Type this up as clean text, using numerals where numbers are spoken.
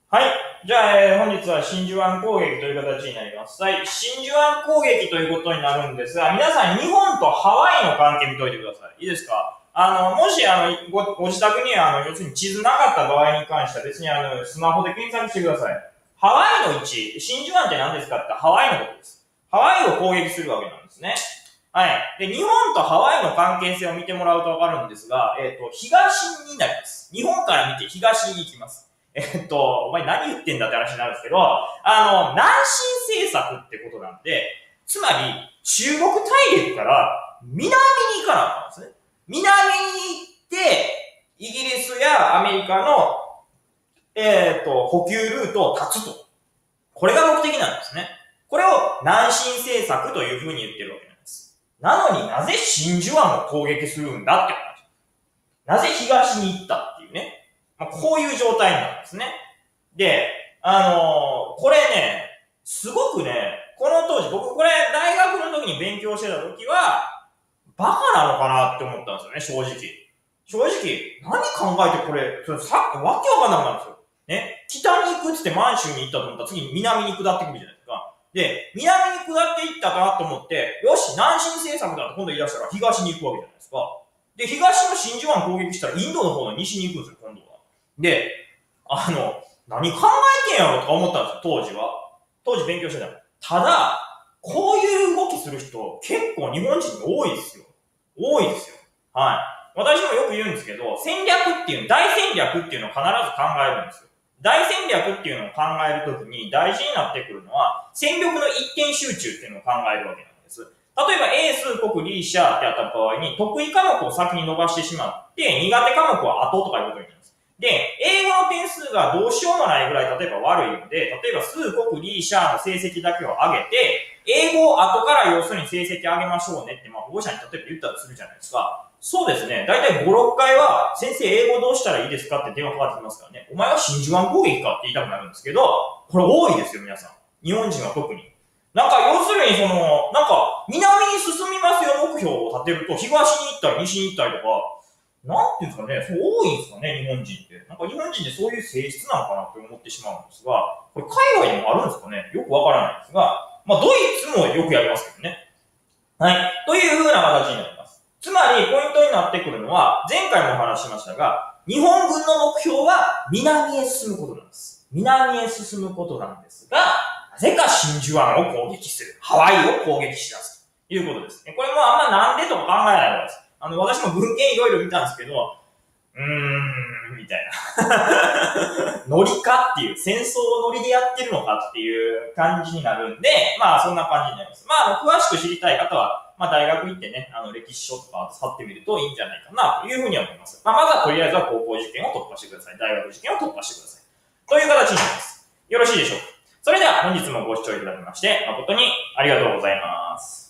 はい。じゃあ、本日は真珠湾攻撃という形になります。はい。真珠湾攻撃ということになるんですが、皆さん日本とハワイの関係見といてください。いいですか？もし、ご自宅に要するに地図なかった場合に関しては別にスマホで検索してください。ハワイの位置、真珠湾って何ですかってハワイのことです。ハワイを攻撃するわけなんですね。はい。で、日本とハワイの関係性を見てもらうとわかるんですが、東になります。日本から見て東に行きます。お前何言ってんだって話になるんですけど、南進政策ってことなんで、つまり、中国大陸から南に行かなかったんですね。南に行って、イギリスやアメリカの、補給ルートを断つと。これが目的なんですね。これを南進政策というふうに言ってるわけなんです。なのになぜ真珠湾を攻撃するんだって話。なぜ東に行ったっていうね。こういう状態なんですね。で、これね、すごくね、この当時、僕これ大学の時に勉強してた時は、バカなのかなって思ったんですよね、正直。正直、何考えてこれ、わけわかんなくなるんですよ。ね。北に行くっつって満州に行ったと思ったら次に南に下ってくるじゃないですか。で、南に下っていったかなと思って、よし、南進政策だと今度言い出したら東に行くわけじゃないですか。で、東の真珠湾攻撃したらインドの方の西に行くんですよ、今度は。で、何考えてんやろとか思ったんですよ、当時は。当時勉強してた。ただ、こういう動きする人、結構日本人に多いですよ。多いですよ。はい。私もよく言うんですけど、戦略っていう、大戦略っていうのを必ず考えるんですよ。大戦略っていうのを考えるときに大事になってくるのは、戦力の一点集中っていうのを考えるわけなんです。例えば A 数国 D 社ってやった場合に、得意科目を先に伸ばしてしまって、苦手科目は後とかいうことになります。で、英語の点数がどうしようもないぐらい例えば悪いので、例えば数国 D 社の成績だけを上げて、英語を後から要するに成績上げましょうねって、保護者に例えば言ったとするじゃないですか。そうですね。だいたい5、6回は、先生英語どうしたらいいですかって電話かかってきますからね。お前は真珠湾攻撃かって言いたくなるんですけど、これ多いですよ、皆さん。日本人は特に。要するに南に進みますよ目標を立てると、東に行ったり西に行ったりとか、なんていうんですかね、そう多いんですかね、日本人って。日本人ってそういう性質なのかなって思ってしまうんですが、これ海外にもあるんですかね、よくわからないんですが、ドイツもよくやりますけどね。はい。という風な形になります。つまり、ポイントになってくるのは、前回もお話ししましたが、日本軍の目標は南へ進むことなんです。南へ進むことなんですが、なぜか真珠湾を攻撃する。ハワイを攻撃し出すということですね。これもあんまなんでとか考えないのです。私も文献いろいろ見たんですけど、みたいな。ノリかっていう、戦争をノリでやってるのかっていう感じになるんで、そんな感じになります。詳しく知りたい方は、大学行ってね、歴史書とか使ってみるといいんじゃないかなというふうに思います。まずはとりあえずは高校受験を突破してください。大学受験を突破してください。という形になります。よろしいでしょうか。それでは本日もご視聴いただきまして、誠にありがとうございます。